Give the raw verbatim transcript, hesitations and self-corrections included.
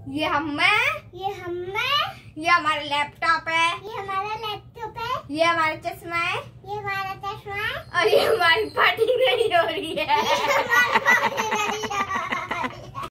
ये हम मैं ये हम मैं ये हमारा लैपटॉप है, ये हमारा लैपटॉप है, ये हमारा चश्मा है, ये हमारा चश्मा है और ये हमारी पार्टी नहीं हो रही है।